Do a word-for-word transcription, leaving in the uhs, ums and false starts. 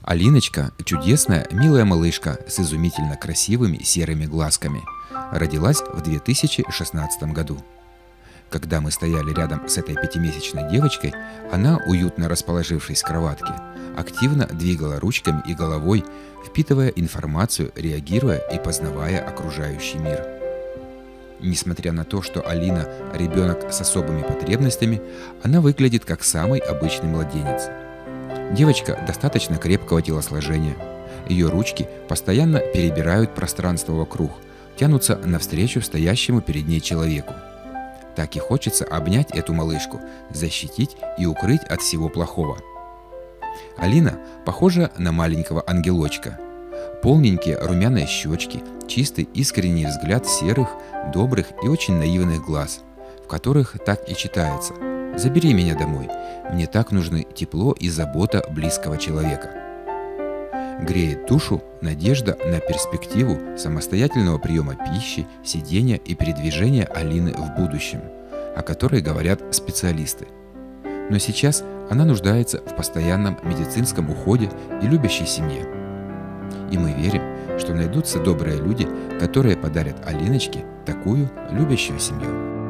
Алиночка– чудесная, милая малышка с изумительно красивыми серыми глазками. Родилась в две тысячи шестнадцатом году. Когда мы стояли рядом с этой пятимесячной девочкой, она, уютно расположившись в кроватке, активно двигала ручками и головой, впитывая информацию, реагируя и познавая окружающий мир. Несмотря на то, что Алина – ребенок с особыми потребностями, она выглядит как самый обычный младенец. Девочка достаточно крепкого телосложения. Ее ручки постоянно перебирают пространство вокруг, тянутся навстречу стоящему перед ней человеку. Так и хочется обнять эту малышку, защитить и укрыть от всего плохого. Алина похожа на маленького ангелочка. Полненькие румяные щечки, чистый искренний взгляд серых, добрых и очень наивных глаз, в которых так и читается: «Забери меня домой, мне так нужны тепло и забота близкого человека». Греет душу надежда на перспективу самостоятельного приема пищи, сидения и передвижения Алины в будущем, о которой говорят специалисты. Но сейчас она нуждается в постоянном медицинском уходе и любящей семье. И мы верим, что найдутся добрые люди, которые подарят Алиночке такую любящую семью.